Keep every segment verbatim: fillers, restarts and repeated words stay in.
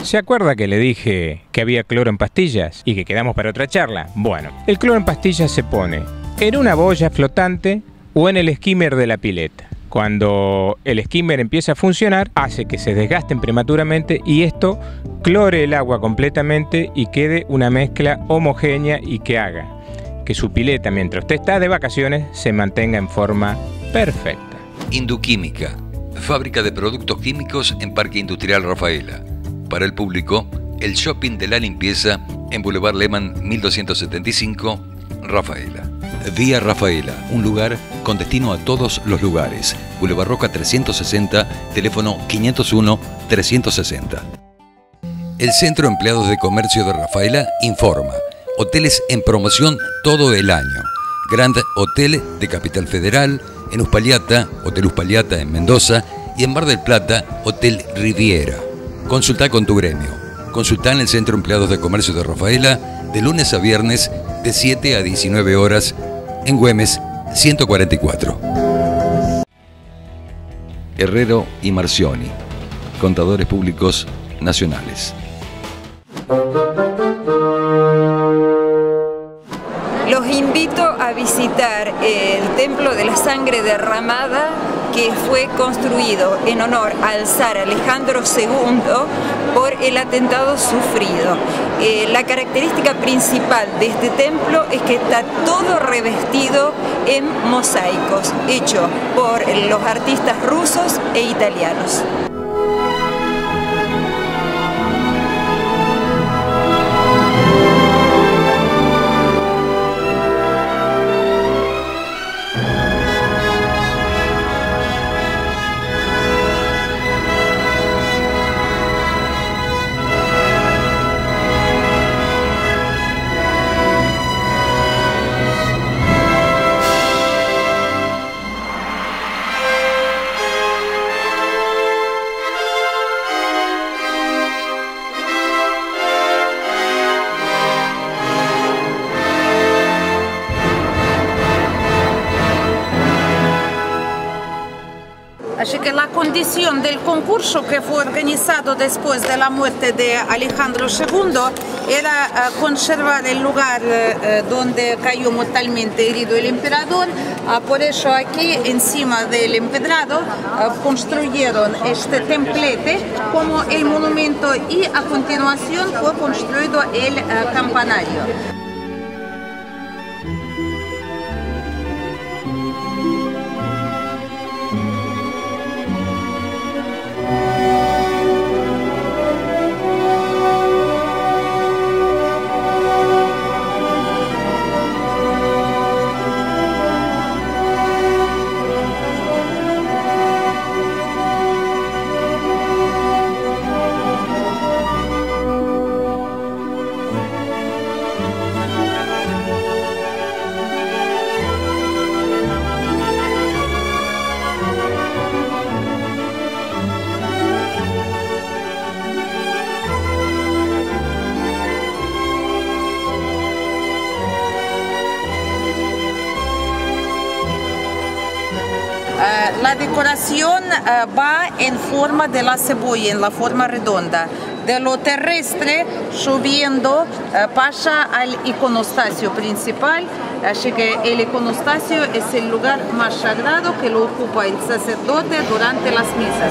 ¿Se acuerda que le dije que había cloro en pastillas y que quedamos para otra charla? Bueno, el cloro en pastillas se pone en una boya flotante o en el skimmer de la pileta. Cuando el skimmer empieza a funcionar, hace que se desgasten prematuramente y esto clore el agua completamente y quede una mezcla homogénea y que haga que su pileta, mientras usted está de vacaciones, se mantenga en forma perfecta. Induquímica, fábrica de productos químicos en Parque Industrial Rafaela. Para el público, el shopping de la limpieza en Boulevard Lehmann mil doscientos setenta y cinco, Rafaela. Vía Rafaela, un lugar con destino a todos los lugares. Boulevard Roca trescientos sesenta, teléfono quinientos uno, trescientos sesenta. El Centro de Empleados de Comercio de Rafaela informa. Hoteles en promoción todo el año. Grand Hotel de Capital Federal, en Uspallata, Hotel Uspallata en Mendoza y en Mar del Plata, Hotel Riviera. Consulta con tu gremio. Consulta en el Centro de Empleados de Comercio de Rafaela de lunes a viernes de siete a diecinueve horas en Güemes ciento cuarenta y cuatro. Herrero y Marcioni, contadores públicos nacionales. Los invito a visitar el Templo de la Sangre Derramada, que fue construido en honor al zar Alejandro segundo por el atentado sufrido. Eh, la característica principal de este templo es que está todo revestido en mosaicos, hecho por los artistas rusos e italianos. Así que la condición del concurso, que fue organizado después de la muerte de Alejandro segundo, era uh, conservar el lugar uh, donde cayó mortalmente herido el emperador. Uh, por eso aquí, encima del empedrado, uh, construyeron este templete como el monumento y a continuación fue construido el uh, campanario. La decoración uh, va en forma de la cebolla, en la forma redonda. De lo terrestre, subiendo, uh, pasa al iconostasio principal. Así que el iconostasio es el lugar más sagrado que lo ocupa el sacerdote durante las misas.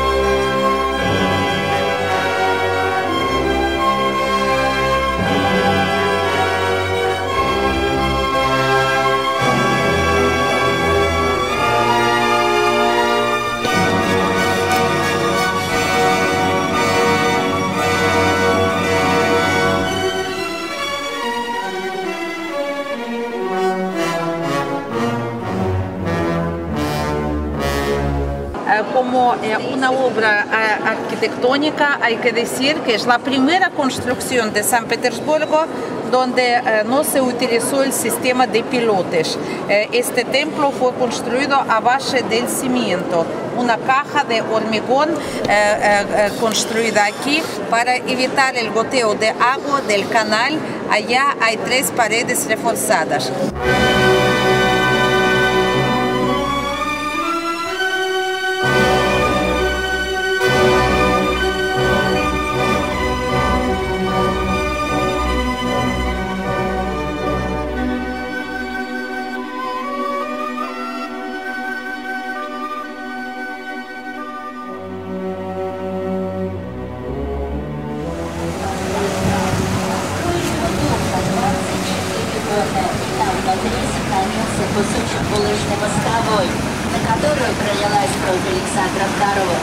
Como una obra arquitectónica, hay que decir que es la primera construcción de San Petersburgo donde no se utilizó el sistema de pilotes. Este templo fue construido a base del cimiento, una caja de hormigón construida aquí para evitar el goteo de agua del canal. Allá hay tres paredes reforzadas.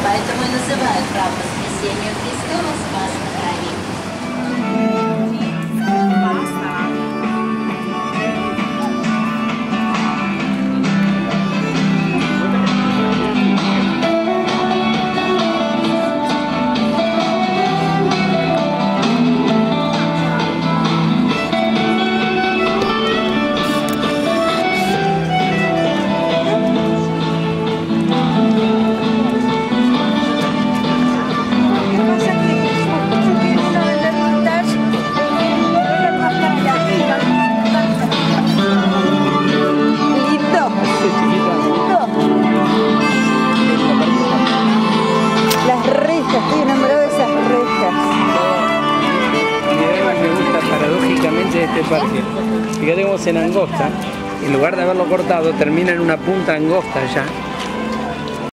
Поэтому и называют правда воскресенье Христова Спаса на траве. De este parque. Fíjate cómo se angosta, en lugar de haberlo cortado, termina en una punta angosta ya.